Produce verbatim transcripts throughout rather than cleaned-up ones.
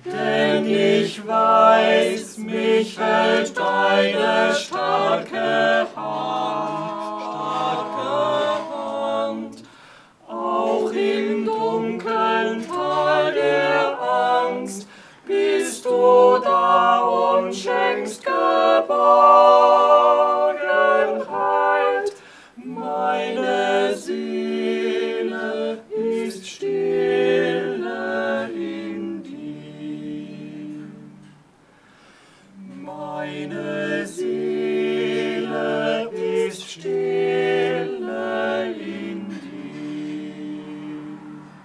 denn ich weiß, mich hält deine starke Hand, starke Hand. Auch im dunklen Tal der Angst bist du da und schenkst Geborgenheit. Meine Seele ist stille in dir. Meine Seele ist stille in dir.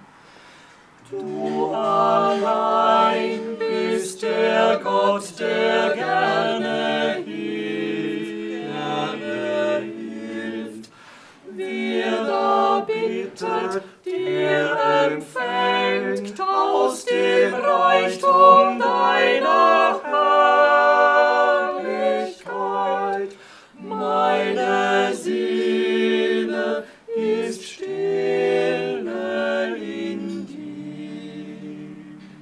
Du allein bist der Gott, der gerne hilft, gerne hilft. Wer da bittet, der empfängt aus dem Reichtum deiner Herrlichkeit. Meine Seele ist stille in dir.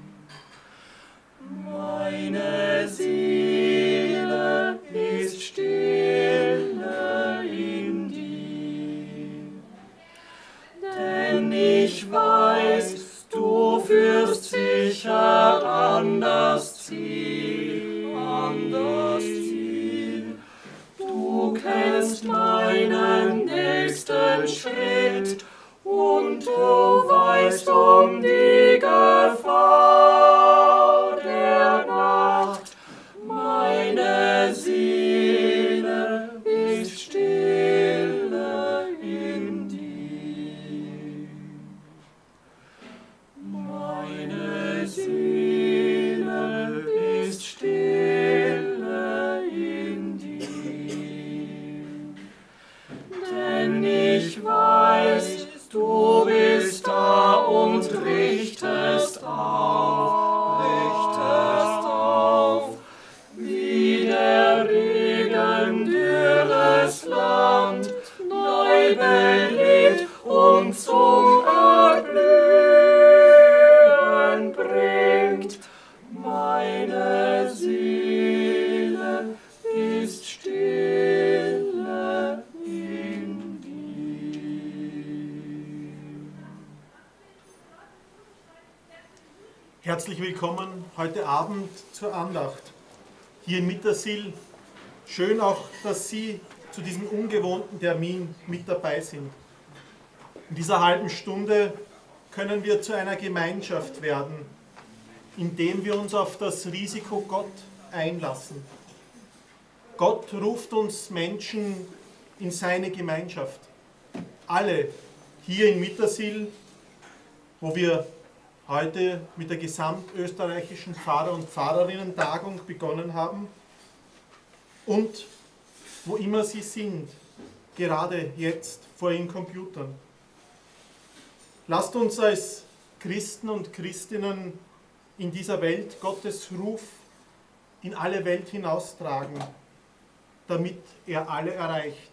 Meine Seele ist stille in dir. Denn ich weiß, du führst sicher an das Ziel, an das Ziel. Du kennst meinen nächsten Schritt und du weißt um die Gefahr der Nacht. Meine Seele ist stille in dir. Meine Seele ist stille in dir. Denn ich weiß, du bist da und richtest auf, richtest auf, wie der Regen dürres Land neu belebt und zum Erblühen bringt. Meine Seele ist stille in dir. Herzlich willkommen heute Abend zur Andacht hier in Mittersill. Schön auch, dass Sie zu diesem ungewohnten Termin mit dabei sind. In dieser halben Stunde können wir zu einer Gemeinschaft werden, indem wir uns auf das Risiko Gott einlassen. Gott ruft uns Menschen in seine Gemeinschaft. Alle hier in Mittersill, wo wir heute mit der gesamtösterreichischen Pfarrer- und Pfarrerinnen-Tagung begonnen haben und wo immer sie sind, gerade jetzt vor ihren Computern. Lasst uns als Christen und Christinnen in dieser Welt Gottes Ruf in alle Welt hinaustragen, damit er alle erreicht.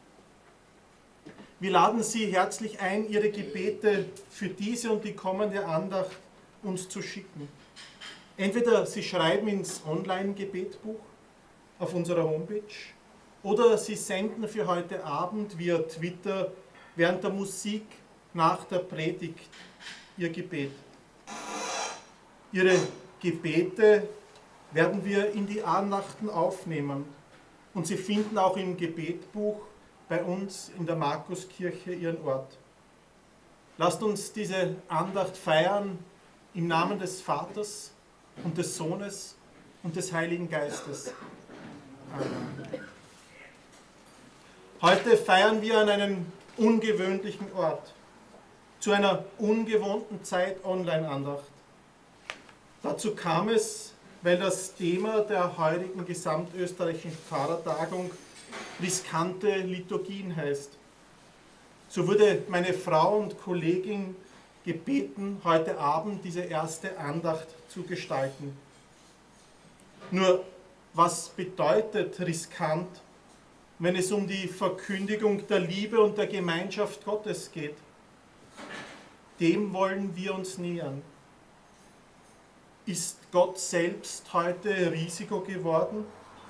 Wir laden Sie herzlich ein, Ihre Gebete für diese und die kommende Andacht uns zu schicken. Entweder Sie schreiben ins Online-Gebetbuch auf unserer Homepage oder Sie senden für heute Abend via Twitter während der Musik nach der Predigt Ihr Gebet. Ihre Gebete werden wir in die Andachten aufnehmen und Sie finden auch im Gebetbuch bei uns in der Markuskirche ihren Ort. Lasst uns diese Andacht feiern im Namen des Vaters und des Sohnes und des Heiligen Geistes. Amen. Heute feiern wir an einem ungewöhnlichen Ort, zu einer ungewohnten Zeit Online-Andacht. Dazu kam es, weil das Thema der heutigen gesamtösterreichischen Pfarrertagung riskante Liturgien heißt. So wurde meine Frau und Kollegin gebeten, heute Abend diese erste Andacht zu gestalten. Nur, was bedeutet riskant, wenn es um die Verkündigung der Liebe und der Gemeinschaft Gottes geht? Dem wollen wir uns nähern. Ist Gott selbst heute Risiko geworden?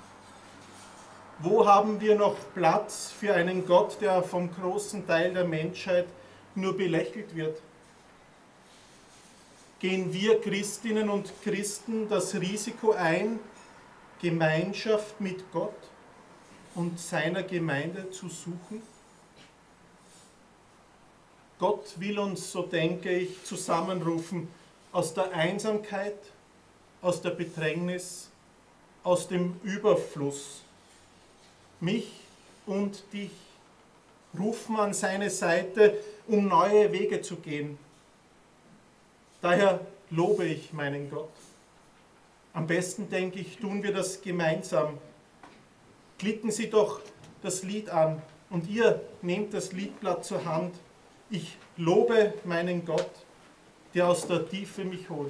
Wo haben wir noch Platz für einen Gott, der vom großen Teil der Menschheit nur belächelt wird? Gehen wir Christinnen und Christen das Risiko ein, Gemeinschaft mit Gott und seiner Gemeinde zu suchen? Gott will uns, so denke ich, zusammenrufen aus der Einsamkeit, aus der Bedrängnis, aus dem Überfluss. Mich und dich rufen an seine Seite, um neue Wege zu gehen. Daher lobe ich meinen Gott. Am besten, denke ich, tun wir das gemeinsam. Klicken Sie doch das Lied an und ihr nehmt das Liedblatt zur Hand. Ich lobe meinen Gott, der aus der Tiefe mich holt.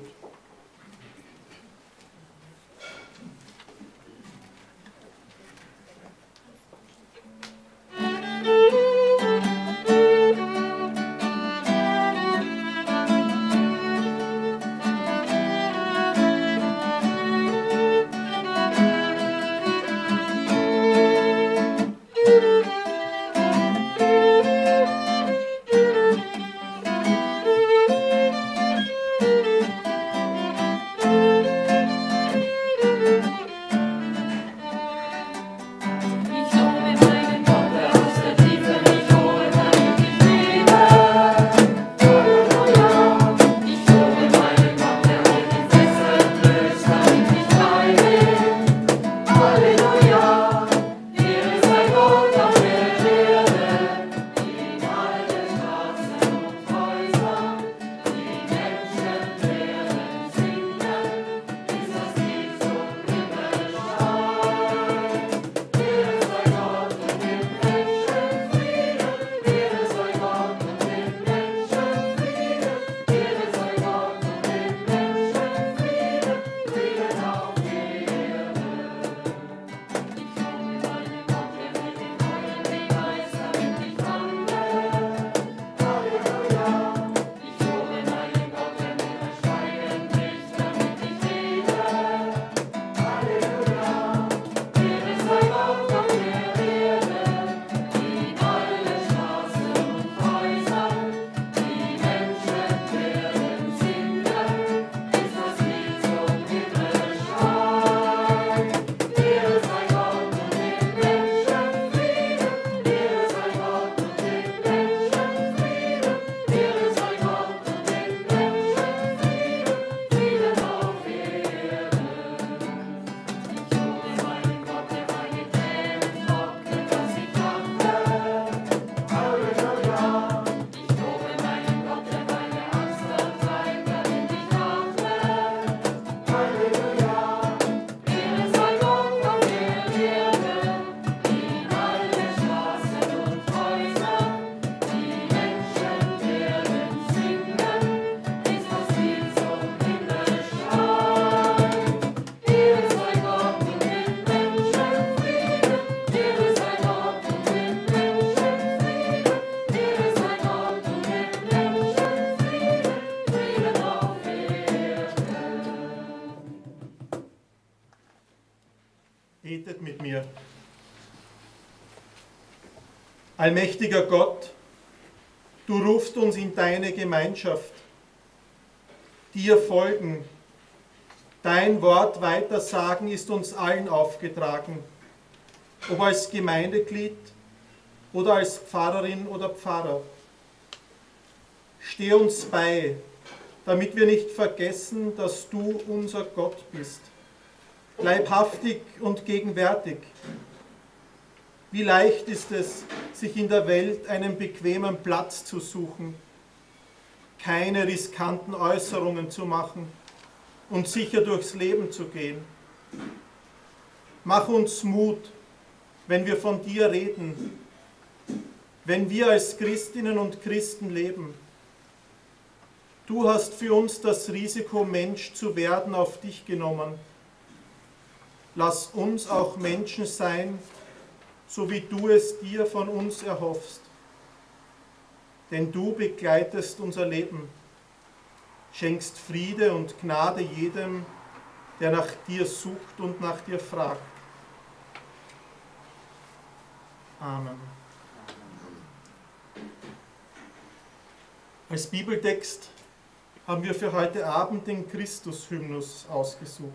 Betet mit mir. Allmächtiger Gott, du rufst uns in deine Gemeinschaft. Dir folgen, dein Wort weitersagen ist uns allen aufgetragen, ob als Gemeindeglied oder als Pfarrerin oder Pfarrer. Steh uns bei, damit wir nicht vergessen, dass du unser Gott bist. Leibhaftig und gegenwärtig. Wie leicht ist es, sich in der Welt einen bequemen Platz zu suchen, keine riskanten Äußerungen zu machen und sicher durchs Leben zu gehen. Mach uns Mut, wenn wir von dir reden, wenn wir als Christinnen und Christen leben. Du hast für uns das Risiko, Mensch zu werden, auf dich genommen. Lass uns auch Menschen sein, so wie du es dir von uns erhoffst. Denn du begleitest unser Leben. schenkst Friede und Gnade jedem, der nach dir sucht und nach dir fragt. Amen. Als Bibeltext haben wir für heute Abend den Christus-Hymnus ausgesucht.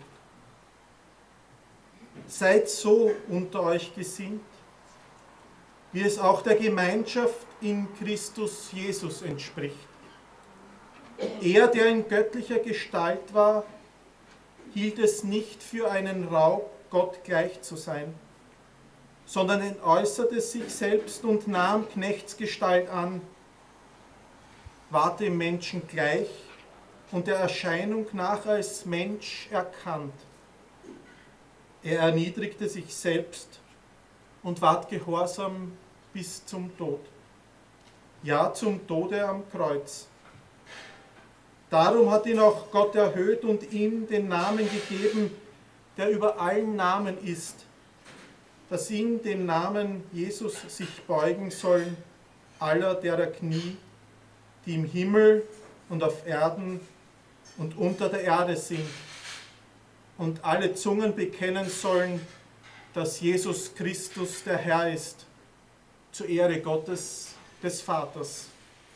Seid so unter euch gesinnt, wie es auch der Gemeinschaft in Christus Jesus entspricht. Er, der in göttlicher Gestalt war, hielt es nicht für einen Raub, Gott gleich zu sein, sondern entäußerte sich selbst und nahm Knechtsgestalt an, ward dem Menschen gleich und der Erscheinung nach als Mensch erkannt. Er erniedrigte sich selbst und ward gehorsam bis zum Tod. Ja, zum Tode am Kreuz. Darum hat ihn auch Gott erhöht und ihm den Namen gegeben, der über allen Namen ist, dass ihm den Namen Jesus sich beugen sollen, aller derer Knie, die im Himmel und auf Erden und unter der Erde sind, und alle Zungen bekennen sollen, dass Jesus Christus der Herr ist, zur Ehre Gottes, des Vaters.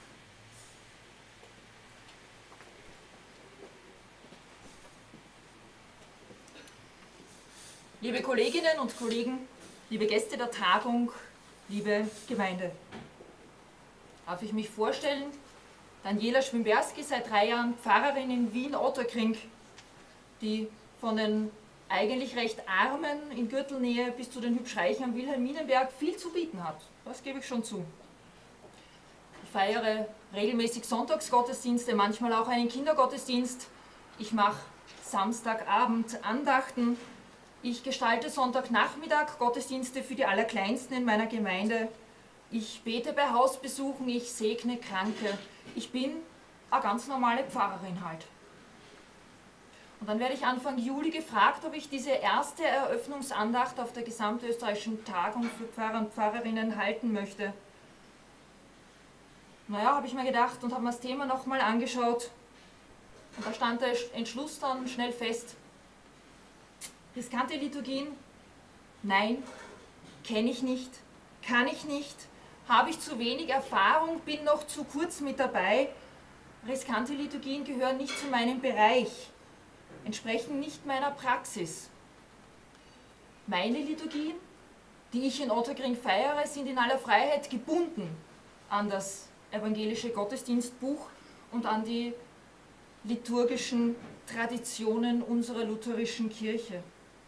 Liebe Kolleginnen und Kollegen, liebe Gäste der Tagung, liebe Gemeinde. Darf ich mich vorstellen? Daniela Schwimberski, seit drei Jahren Pfarrerin in Wien-Otterkring, die von den eigentlich recht Armen in Gürtelnähe bis zu den Hübschreichen am Wilhelminenberg viel zu bieten hat. Das gebe ich schon zu. Ich feiere regelmäßig Sonntagsgottesdienste, manchmal auch einen Kindergottesdienst. Ich mache Samstagabend Andachten. Ich gestalte Sonntagnachmittag Gottesdienste für die Allerkleinsten in meiner Gemeinde. Ich bete bei Hausbesuchen, ich segne Kranke. Ich bin eine ganz normale Pfarrerin halt. Und dann werde ich Anfang Juli gefragt, ob ich diese erste Eröffnungsandacht auf der gesamtösterreichischen Tagung für Pfarrer und Pfarrerinnen halten möchte. Naja, habe ich mir gedacht und habe mir das Thema nochmal angeschaut. Und da stand der Entschluss dann schnell fest. Riskante Liturgien? Nein, kenne ich nicht, kann ich nicht, habe ich zu wenig Erfahrung, bin noch zu kurz mit dabei. Riskante Liturgien gehören nicht zu meinem Bereich, entsprechen nicht meiner Praxis. Meine Liturgien, die ich in Otterkring feiere, sind in aller Freiheit gebunden an das evangelische Gottesdienstbuch und an die liturgischen Traditionen unserer lutherischen Kirche.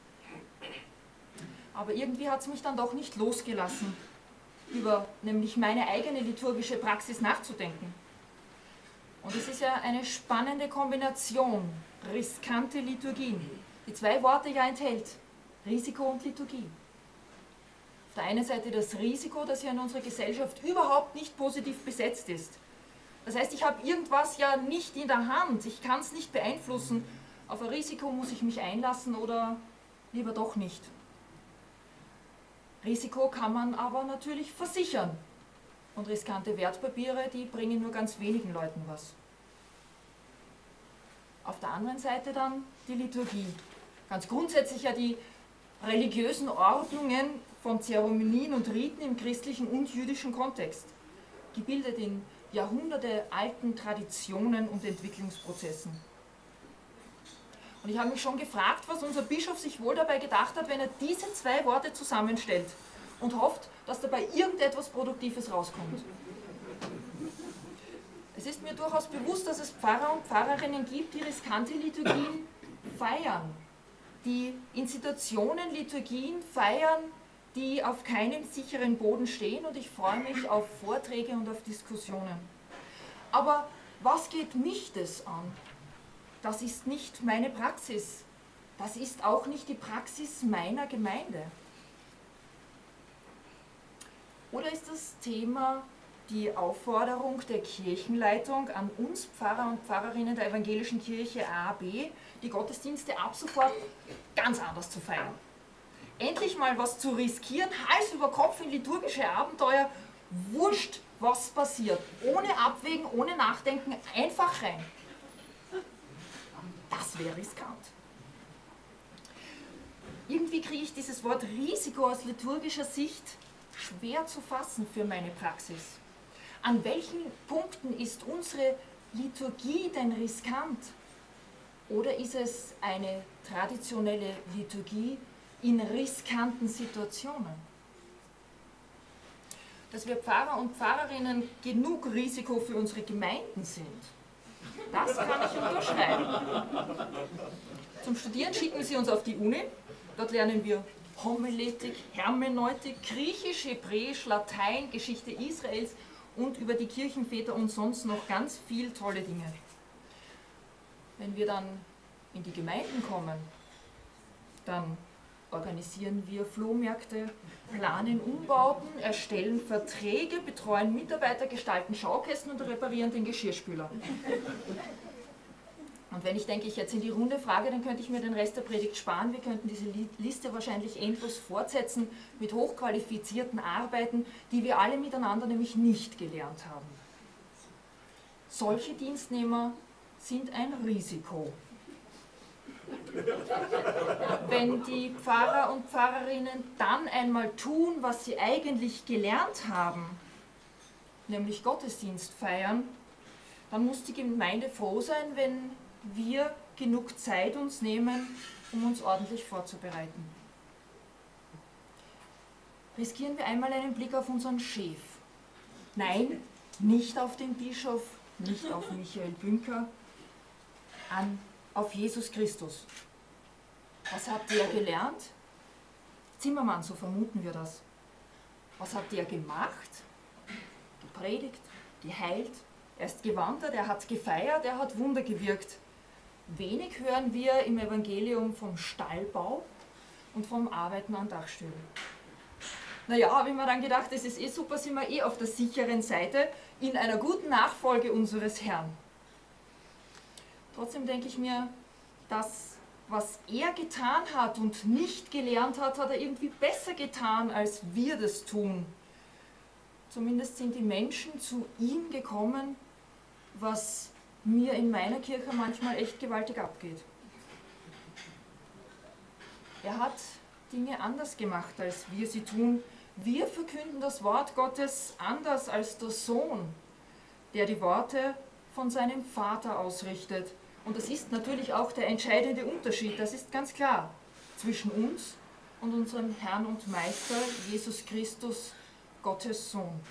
Aber irgendwie hat es mich dann doch nicht losgelassen, über nämlich meine eigene liturgische Praxis nachzudenken. Und es ist ja eine spannende Kombination, riskante Liturgien, die zwei Worte ja enthält, Risiko und Liturgie. Auf der einen Seite das Risiko, dass ja in unserer Gesellschaft überhaupt nicht positiv besetzt ist. Das heißt, ich habe irgendwas ja nicht in der Hand, ich kann es nicht beeinflussen. Auf ein Risiko muss ich mich einlassen oder lieber doch nicht. Risiko kann man aber natürlich versichern. Und riskante Wertpapiere, die bringen nur ganz wenigen Leuten was. Auf der anderen Seite dann die Liturgie. Ganz grundsätzlich ja die religiösen Ordnungen von Zeremonien und Riten im christlichen und jüdischen Kontext, gebildet in jahrhundertealten Traditionen und Entwicklungsprozessen. Und ich habe mich schon gefragt, was unser Bischof sich wohl dabei gedacht hat, wenn er diese zwei Worte zusammenstellt und hofft, dass dabei irgendetwas Produktives rauskommt. Es ist mir durchaus bewusst, dass es Pfarrer und Pfarrerinnen gibt, die riskante Liturgien feiern, die in Situationen Liturgien feiern, die auf keinem sicheren Boden stehen, und ich freue mich auf Vorträge und auf Diskussionen. Aber was geht mich das an? Das ist nicht meine Praxis. Das ist auch nicht die Praxis meiner Gemeinde. Oder ist das Thema die Aufforderung der Kirchenleitung an uns Pfarrer und Pfarrerinnen der evangelischen Kirche A B, die Gottesdienste ab sofort ganz anders zu feiern? Endlich mal was zu riskieren, Hals über Kopf in liturgische Abenteuer, wurscht, was passiert. Ohne Abwägen, ohne Nachdenken, einfach rein. das wäre riskant. Irgendwie kriege ich dieses Wort Risiko aus liturgischer Sicht schwer zu fassen für meine Praxis. An welchen Punkten ist unsere Liturgie denn riskant? Oder ist es eine traditionelle Liturgie in riskanten Situationen? Dass wir Pfarrer und Pfarrerinnen genug Risiko für unsere Gemeinden sind, das kann ich unterschreiben. Zum Studieren schicken sie uns auf die Uni. Dort lernen wir Homiletik, Hermeneutik, Griechisch, Hebräisch, Latein, Geschichte Israels und über die Kirchenväter und sonst noch ganz viel tolle Dinge. Wenn wir dann in die Gemeinden kommen, dann organisieren wir Flohmärkte, planen Umbauten, erstellen Verträge, betreuen Mitarbeiter, gestalten Schaukästen und reparieren den Geschirrspüler. Und wenn ich denke, ich jetzt in die Runde frage, dann könnte ich mir den Rest der Predigt sparen. Wir könnten diese Liste wahrscheinlich endlos fortsetzen mit hochqualifizierten Arbeiten, die wir alle miteinander nämlich nicht gelernt haben. Solche Dienstnehmer sind ein Risiko. Wenn die Pfarrer und Pfarrerinnen dann einmal tun, was sie eigentlich gelernt haben, nämlich Gottesdienst feiern, dann muss die Gemeinde froh sein, wenn wir genug Zeit uns nehmen, um uns ordentlich vorzubereiten. Riskieren wir einmal einen Blick auf unseren Chef. Nein, nicht auf den Bischof, nicht auf Michael Bünker, an, auf Jesus Christus. Was hat der gelernt? Zimmermann, so vermuten wir das. Was hat der gemacht? Gepredigt, geheilt, er ist gewandert, er hat gefeiert, er hat Wunder gewirkt. Wenig hören wir im Evangelium vom Stallbau und vom Arbeiten an Dachstühlen. Naja, habe ich mir dann gedacht, das ist eh super, sind wir eh auf der sicheren Seite in einer guten Nachfolge unseres Herrn. Trotzdem denke ich mir, das, was er getan hat und nicht gelernt hat, hat er irgendwie besser getan, als wir das tun. Zumindest sind die Menschen zu ihm gekommen, was mir in meiner Kirche manchmal echt gewaltig abgeht. Er hat Dinge anders gemacht, als wir sie tun. Wir verkünden das Wort Gottes anders als der Sohn, der die Worte von seinem Vater ausrichtet. Und das ist natürlich auch der entscheidende Unterschied, das ist ganz klar, zwischen uns und unserem Herrn und Meister Jesus Christus, Gottes Sohn.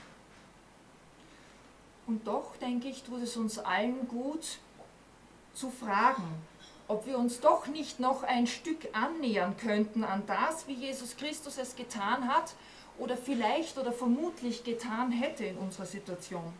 Und doch, denke ich, tut es uns allen gut, zu fragen, ob wir uns doch nicht noch ein Stück annähern könnten an das, wie Jesus Christus es getan hat oder vielleicht oder vermutlich getan hätte in unserer Situation.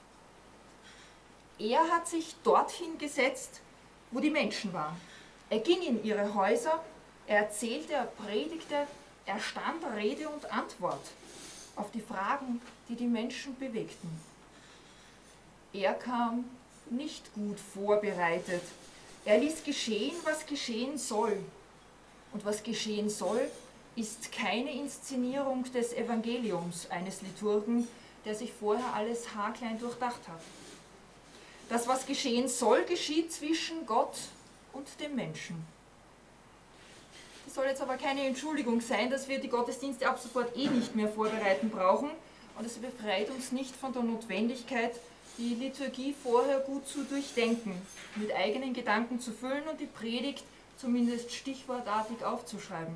Er hat sich dorthin gesetzt, wo die Menschen waren. Er ging in ihre Häuser, er erzählte, er predigte, er stand Rede und Antwort auf die Fragen, die die Menschen bewegten. Er kam nicht gut vorbereitet. Er ließ geschehen, was geschehen soll. Und was geschehen soll, ist keine Inszenierung des Evangeliums eines Liturgen, der sich vorher alles haarklein durchdacht hat. Das, was geschehen soll, geschieht zwischen Gott und dem Menschen. Das soll jetzt aber keine Entschuldigung sein, dass wir die Gottesdienste ab sofort eh nicht mehr vorbereiten brauchen. Und es befreit uns nicht von der Notwendigkeit, die Liturgie vorher gut zu durchdenken, mit eigenen Gedanken zu füllen und die Predigt zumindest stichwortartig aufzuschreiben.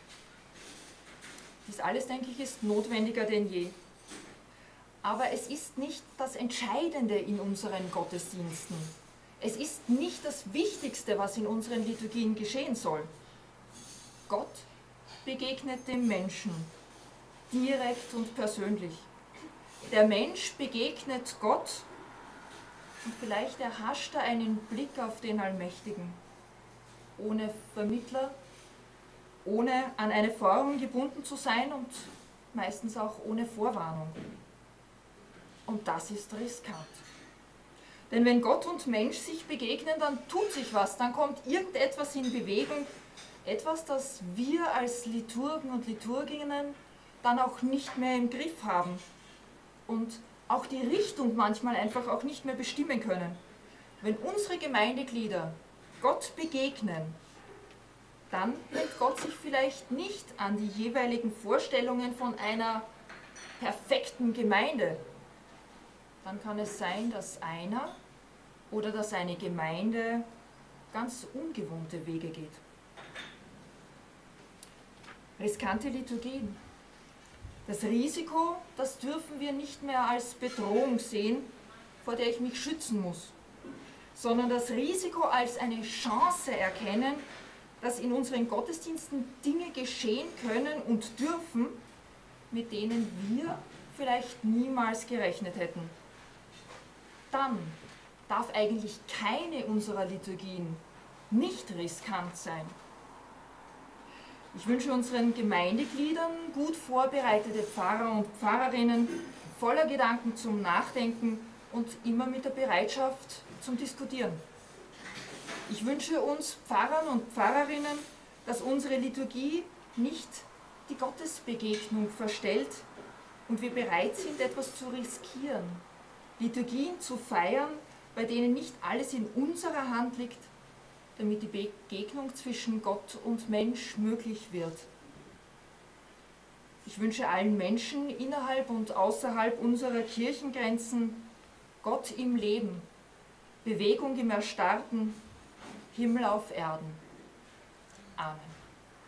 Dies alles, denke ich, ist notwendiger denn je. Aber es ist nicht das Entscheidende in unseren Gottesdiensten. Es ist nicht das Wichtigste, was in unseren Liturgien geschehen soll. Gott begegnet dem Menschen, direkt und persönlich. Der Mensch begegnet Gott und vielleicht erhascht er einen Blick auf den Allmächtigen, ohne Vermittler, ohne an eine Form gebunden zu sein und meistens auch ohne Vorwarnung. Und das ist riskant. Denn wenn Gott und Mensch sich begegnen, dann tut sich was, dann kommt irgendetwas in Bewegung, etwas, das wir als Liturgen und Liturginnen dann auch nicht mehr im Griff haben und auch die Richtung manchmal einfach auch nicht mehr bestimmen können. Wenn unsere Gemeindeglieder Gott begegnen, dann hält Gott sich vielleicht nicht an die jeweiligen Vorstellungen von einer perfekten Gemeinde. Dann kann es sein, dass einer oder dass eine Gemeinde ganz ungewohnte Wege geht. Riskante Liturgien. Das Risiko, das dürfen wir nicht mehr als Bedrohung sehen, vor der ich mich schützen muss, sondern das Risiko als eine Chance erkennen, dass in unseren Gottesdiensten Dinge geschehen können und dürfen, mit denen wir vielleicht niemals gerechnet hätten. Dann darf eigentlich keine unserer Liturgien nicht riskant sein. Ich wünsche unseren Gemeindegliedern gut vorbereitete Pfarrer und Pfarrerinnen, voller Gedanken zum Nachdenken und immer mit der Bereitschaft zum Diskutieren. Ich wünsche uns Pfarrern und Pfarrerinnen, dass unsere Liturgie nicht die Gottesbegegnung verstellt und wir bereit sind, etwas zu riskieren, Liturgien zu feiern, bei denen nicht alles in unserer Hand liegt, damit die Begegnung zwischen Gott und Mensch möglich wird. Ich wünsche allen Menschen innerhalb und außerhalb unserer Kirchengrenzen Gott im Leben, Bewegung im Erstarrten, Himmel auf Erden. Amen.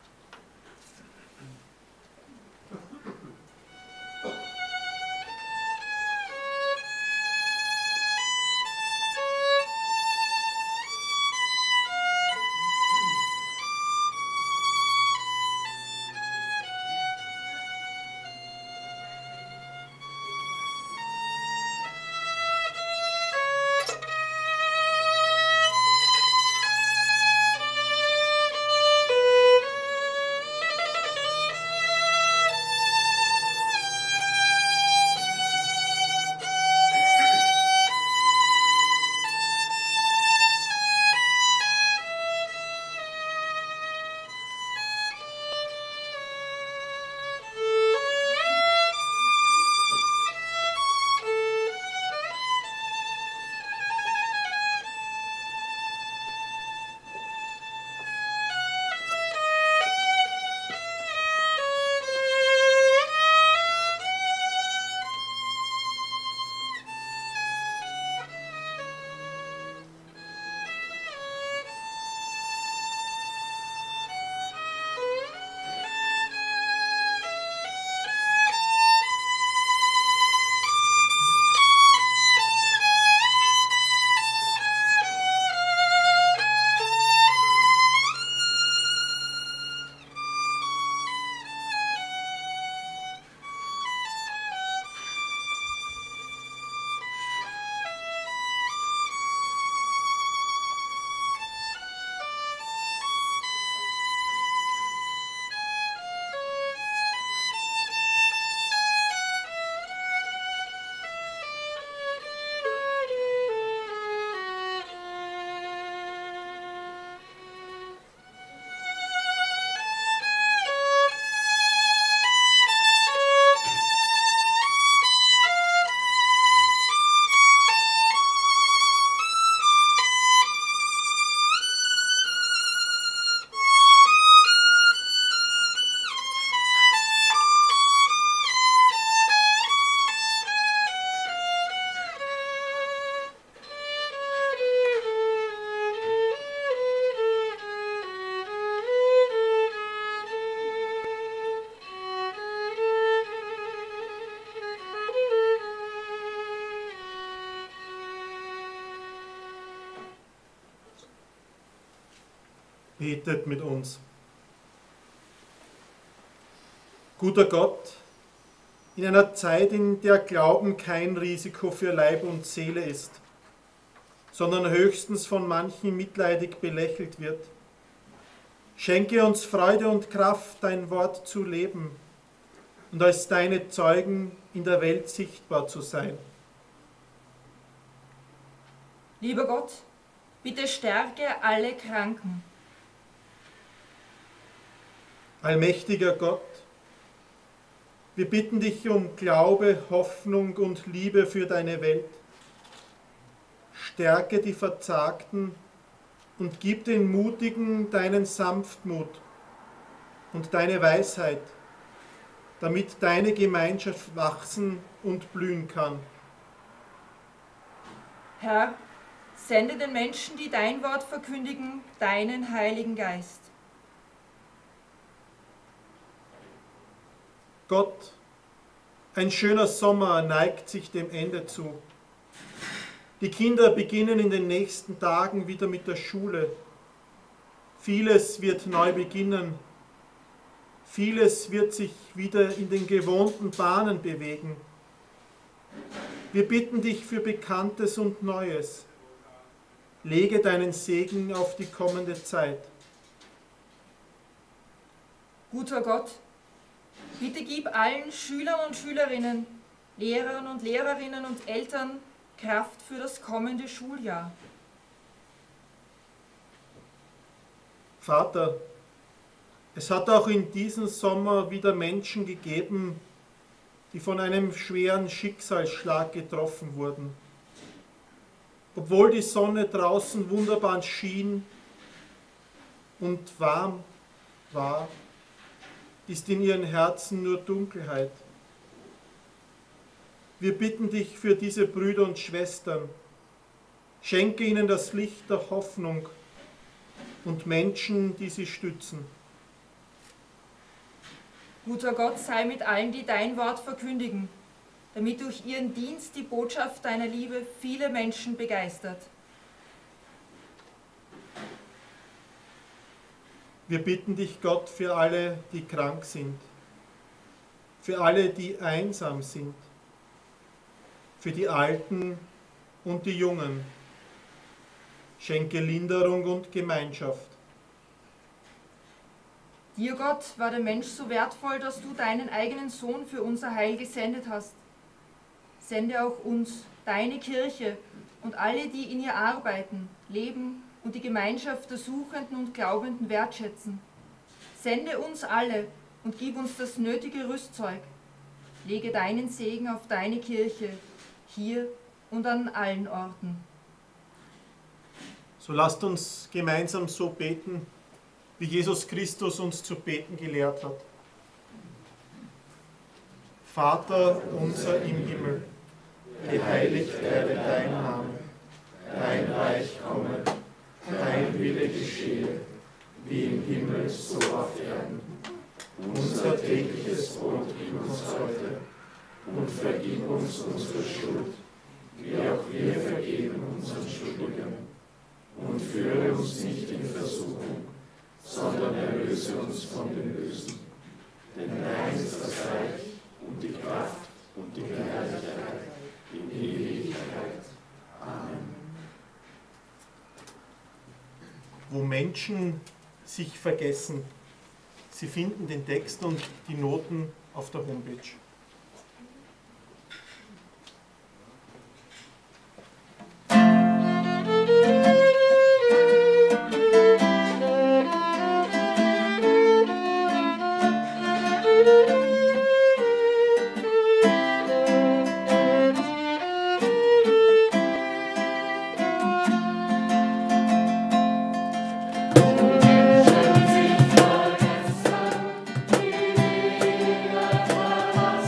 Betet mit uns. Guter Gott, in einer Zeit, in der Glauben kein Risiko für Leib und Seele ist, sondern höchstens von manchen mitleidig belächelt wird, schenke uns Freude und Kraft, dein Wort zu leben und als deine Zeugen in der Welt sichtbar zu sein. Lieber Gott, bitte stärke alle Kranken. Allmächtiger Gott, wir bitten dich um Glaube, Hoffnung und Liebe für deine Welt. Stärke die Verzagten und gib den Mutigen deinen Sanftmut und deine Weisheit, damit deine Gemeinschaft wachsen und blühen kann. Herr, sende den Menschen, die dein Wort verkündigen, deinen Heiligen Geist. Gott, ein schöner Sommer neigt sich dem Ende zu. Die Kinder beginnen in den nächsten Tagen wieder mit der Schule. Vieles wird neu beginnen. Vieles wird sich wieder in den gewohnten Bahnen bewegen. Wir bitten dich für Bekanntes und Neues. Lege deinen Segen auf die kommende Zeit. Guter Gott, bitte gib allen Schülern und Schülerinnen, Lehrern und Lehrerinnen und Eltern Kraft für das kommende Schuljahr. Vater, es hat auch in diesem Sommer wieder Menschen gegeben, die von einem schweren Schicksalsschlag getroffen wurden. Obwohl die Sonne draußen wunderbar schien und warm war, ist in ihren Herzen nur Dunkelheit. Wir bitten dich für diese Brüder und Schwestern. Schenke ihnen das Licht der Hoffnung und Menschen, die sie stützen. Guter Gott, sei mit allen, die dein Wort verkündigen, damit durch ihren Dienst die Botschaft deiner Liebe viele Menschen begeistert. Wir bitten dich, Gott, für alle, die krank sind, für alle, die einsam sind, für die Alten und die Jungen. Schenke Linderung und Gemeinschaft. Dir, Gott, war der Mensch so wertvoll, dass du deinen eigenen Sohn für unser Heil gesendet hast. Sende auch uns, deine Kirche und alle, die in ihr arbeiten, leben und die Gemeinschaft der Suchenden und Glaubenden wertschätzen. Sende uns alle und gib uns das nötige Rüstzeug. Lege deinen Segen auf deine Kirche, hier und an allen Orten. So lasst uns gemeinsam so beten, wie Jesus Christus uns zu beten gelehrt hat. Vater unser im Himmel, geheiligt werde dein Name, dein Reich komme, dein Wille geschehe, wie im Himmel so auf Erden. Unser tägliches Brot gib uns heute und vergib uns unsere Schuld, wie auch wir vergeben unseren Schuldigern. Und führe uns nicht in Versuchung, sondern erlöse uns von dem Bösen. Denn dein ist das Reich und die Kraft und die Herrlichkeit in Ewigkeit. Amen. Wo Menschen sich vergessen, Sie finden den Text und die Noten auf der Homepage. Was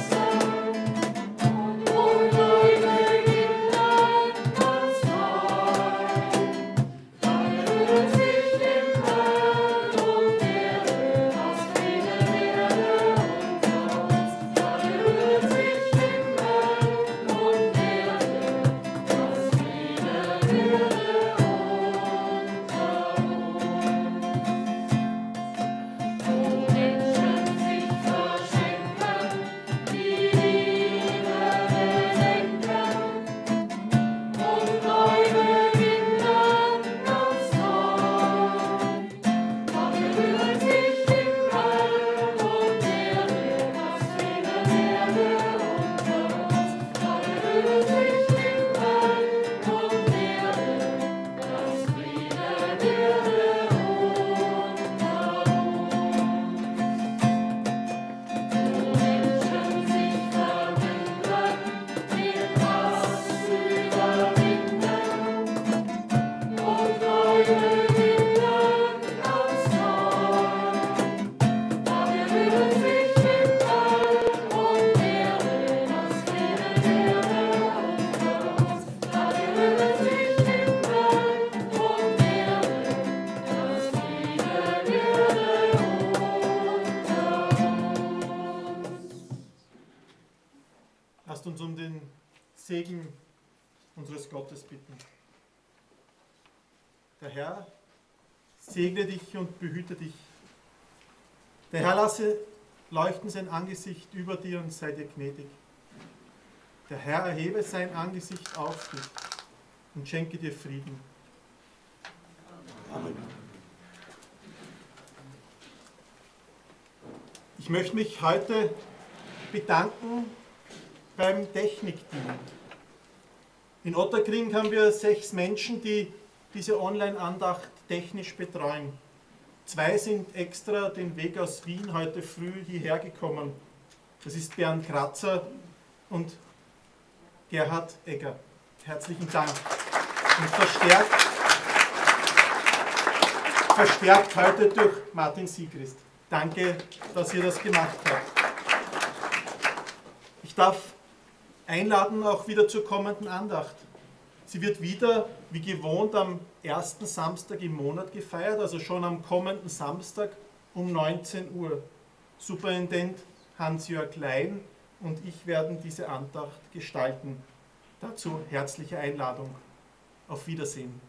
Segen unseres Gottes bitten. Der Herr segne dich und behüte dich. Der Herr lasse leuchten sein Angesicht über dir und sei dir gnädig. Der Herr erhebe sein Angesicht auf dich und schenke dir Frieden. Amen. Ich möchte mich heute bedanken beim Technikteam. In Otterkring haben wir sechs Menschen, die diese Online-Andacht technisch betreuen. Zwei sind extra den Weg aus Wien heute früh hierher gekommen. Das ist Bernd Kratzer und Gerhard Egger. Herzlichen Dank. Und verstärkt, verstärkt heute durch Martin Siegrist. Danke, dass ihr das gemacht habt. Ich darf einladen auch wieder zur kommenden Andacht. Sie wird wieder, wie gewohnt, am ersten Samstag im Monat gefeiert, also schon am kommenden Samstag um neunzehn Uhr. Superintendent Hans-Jörg Lein und ich werden diese Andacht gestalten. Dazu herzliche Einladung. Auf Wiedersehen.